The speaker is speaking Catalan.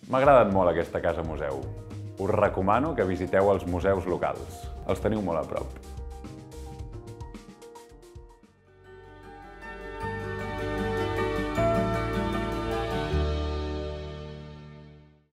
M'ha agradat molt aquesta casa museu. Us recomano que visiteu els museus locals. Els teniu molt a prop.